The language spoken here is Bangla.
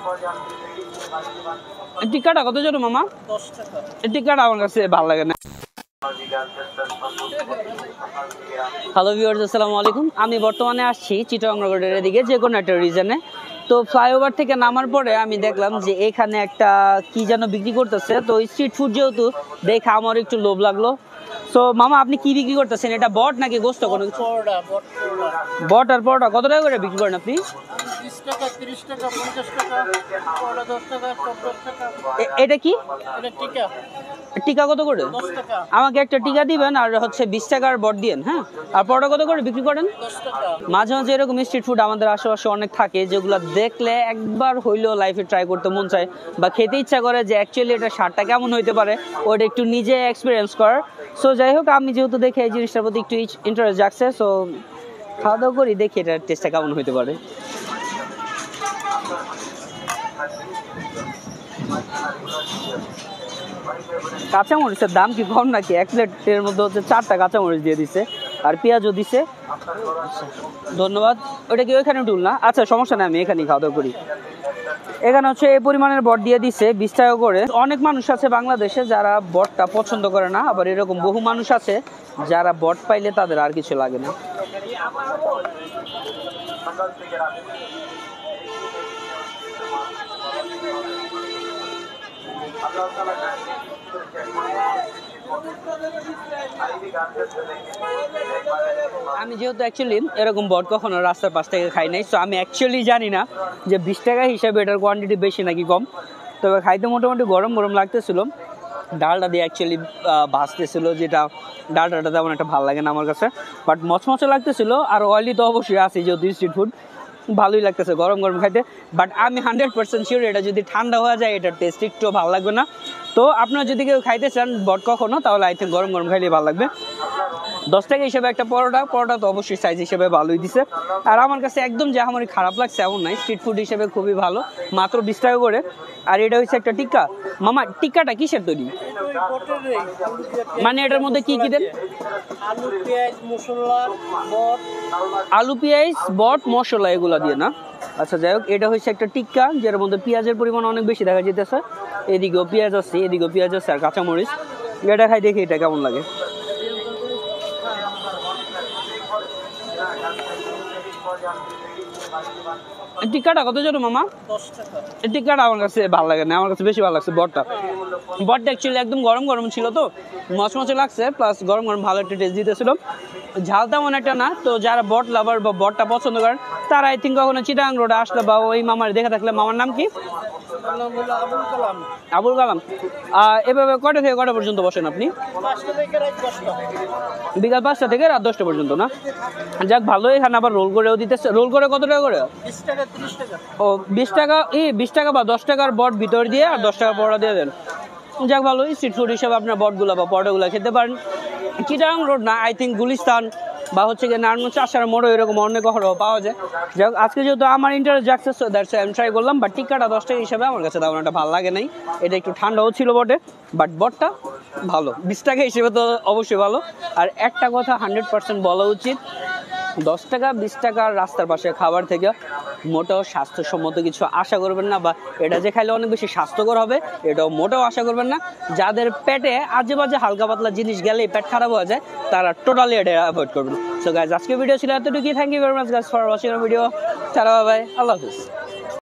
টিকাটা কত জন মামা? 10 টাকা। এই টিকাটা আমার কাছে ভালো লাগে না। হ্যালো ভিউয়ার্স, আসসালামু আলাইকুম। আমি বর্তমানে আসছি চিটাগাং রোডের দিকে, যে কোনো একটা রিজনে। তো ফ্লাইওভার থেকে নামার পরে আমি দেখলাম যে এখানে একটা কি যেন বিক্রি করতেছে। তো স্ট্রিট ফুড যেহেতু দেখে আমার একটু লোভ লাগলো। তো মামা, আপনি কি বিক্রি করতেছেন? এটা বট নাকি গোস্ত? কোনো বট আর পরোটা কত টাকা করে বিক্রি করেন আপনি? 20 টাকা, 30 টাকা, 50 টাকা, পরোটা 10 টাকা, চপ 10 টাকা। এটা কি? এটা টিকা। টিকা কত করে? 10 টাকা। আমাকে একটা টিকা দিবেন আর হচ্ছে 20 টাকার বট দিয়েন। হ্যাঁ, আর পরোটা কত করে বিক্রি করেন? 10 টাকা। মাঝে মাঝে এরকম স্ট্রিট ফুড আমাদের আশেপাশে অনেক থাকে, যেগুলো দেখলে একবার হইলেও লাইফে ট্রাই করতে মন চায় বা খেতে ইচ্ছা করে যে অ্যাকচুয়ালি এটা স্বাদটা কেমন হইতে পারে, ওটা একটু নিজে এক্সপিরিয়েন্স করার। সো যাই হোক, আমি যেহেতু দেখে এই জিনিসটার প্রতি একটু ইন্টারেস্ট জাগছে, সো খাওয়া দাওয়া করি, দেখি এটার টেস্টটা কেমন হইতে পারে। কাঁচামরিচের দাম কি কম নাকি? এক প্লেটের মধ্যে হচ্ছে 4টা কাঁচামরিচ দিয়ে দিছে আর পেঁয়াজও দিছে। ধন্যবাদ। ওটা কি ওইখানে টুল না? আচ্ছা, সমস্যা নেই, আমি এখানেই খাওয়া দাওয়া করি। এখানে হচ্ছে এই পরিমাণের বট দিয়ে দিছে 20 টাকা করে। অনেক মানুষ আছে বাংলাদেশে যারা বটটা পছন্দ করে না, আবার এরকম বহু মানুষ আছে যারা বট পাইলে তাদের আর কিছু লাগে না। আমি যেহেতু অ্যাকচুয়ালি এরকম বট কখনো রাস্তার পাশ থেকে খাই নাই, সো আমি অ্যাকচুয়ালি জানি না যে 20 টাকা হিসাবে এটার কোয়ান্টিটি বেশি নাকি কম। তবে খাইতে মোটামুটি গরম গরম লাগতেছিল। ডালটা দিয়ে অ্যাকচুয়ালি ভাজতেছিল, যেটা ডালটা তেমন একটা ভালো লাগে না আমার কাছে, বাট মচমচে লাগতেছিল। আর অয়েলি তো অবশ্যই আছে, যেহেতু স্ট্রিট ফুড ভালোই লাগতেছে গরম গরম খাইতে। বাট আমি 100% শিওর এটা যদি ঠান্ডা হয়ে যায় এটার টেস্ট একটু ভালো লাগবে না। তো আপনারা যদি কেউ খাইতে চান বট কখনো, তাহলে আই থিঙ্ক গরম গরম খাইলে ভালো লাগবে। 10 টাকা হিসেবে একটা পরোটা তো অবশ্যই সাইজ হিসেবে ভালোই দিছে। আর আমার কাছে একদম যে আমার খারাপ লাগছে এমন নাই, স্ট্রিট ফুড হিসেবে খুবই ভালো, মাত্র 20 টাকা করে। আর এটা হচ্ছে একটা টিক্কা। মামা, টিক্কাটা কিসের তৈরি? মানে এটার মধ্যে কি কি দেন? আলু, পেঁয়াজ, মশলা, বট। আলু, পেঁয়াজ, বট, মশলা এগুলা দিয়ে না? আচ্ছা, যাই হোক, এটা হচ্ছে একটা টিক্কা যেটার মধ্যে পেঁয়াজের পরিমাণ অনেক বেশি দেখা যেতেছে। এদিকেও পেঁয়াজ আছে, এদিকেও পেঁয়াজ আছে আর কাঁচামরিচ। এটা খাই, দেখি এটা কেমন লাগে। টিক্কাটা কত জন মামা? 10 টাকা। এই টিক্কাটা আমার কাছে ভালো লাগে না, আমার কাছে বেশি ভালো লাগছে বটটা। বটটা অ্যাকচুয়ালি একদম গরম গরম ছিল, তো মচমচে লাগছে, প্লাস গরম গরম ভালো একটা টেস্ট দিতেছিল। ঝাল তেমন একটা না। তো যারা বট লাভার বা বটটা পছন্দ করেন তারা আই থিঙ্ক কখনো চিটাগাং রোডে আসলে বা ওই মামার দেখে থাকলে, মামার নাম কি? আবুল কালাম। এভাবে কটা থেকে কটা পর্যন্ত বসেন আপনি? বিকাল 5টা থেকে রাত 10টা পর্যন্ত না? যাক, ভালো। এখানে আবার রোল করেও দিতেছে। রোল করে কত টাকা করে? 20 টাকা, 30 টাকা। ও 20 টাকা। 20 টাকা বা 10 টাকার বট ভিতর দিয়ে আর 10 টাকা পরোটা দিয়ে দেন। যাক, ভালো। স্ট্রিট ফুড হিসেবে আপনার বটগুলো বা পরোটাগুলো খেতে পারেন। চিটাগাং রোড না, আই থিঙ্ক গুলিস্তান বা হচ্ছে গিয়ে নারায়ণগঞ্জ আসার মোড়ও এরকম অনেক কখনো পাওয়া যায়। যাই হোক, আজকে যেহেতু আমার ইন্টারেস্ট জাগছে, সো দ্যাটস আমি ট্রাই করলাম। বাট টিক্কাটা 10 টাকা হিসাবে আমার কাছে তেমন একটা ভালো লাগে নাই। এটা একটু ঠান্ডাও ছিল বটে, বাট বটটা ভালো। 20 টাকা হিসেবে তো অবশ্যই ভালো। আর একটা কথা 100% বলা উচিত, 10 টাকা 20 টাকার রাস্তার পাশে খাবার থেকে মোটেও স্বাস্থ্যসম্মত কিছু আশা করবেন না, বা এটা যে খাইলে অনেক বেশি স্বাস্থ্যকর হবে এটাও মোটেও আশা করবেন না। যাদের পেটে আজে বাজে হালকা পাতলা জিনিস গেলেই পেট খারাপ হয়ে যায়, তারা টোটালি এটা অ্যাভয়েড করবেন। সো গাইজ, আজকে ভিডিও ছিল এতটুকুই। Thank you very much guys for watching our video. Tata, bye bye, আল্লাহ হাফিজ।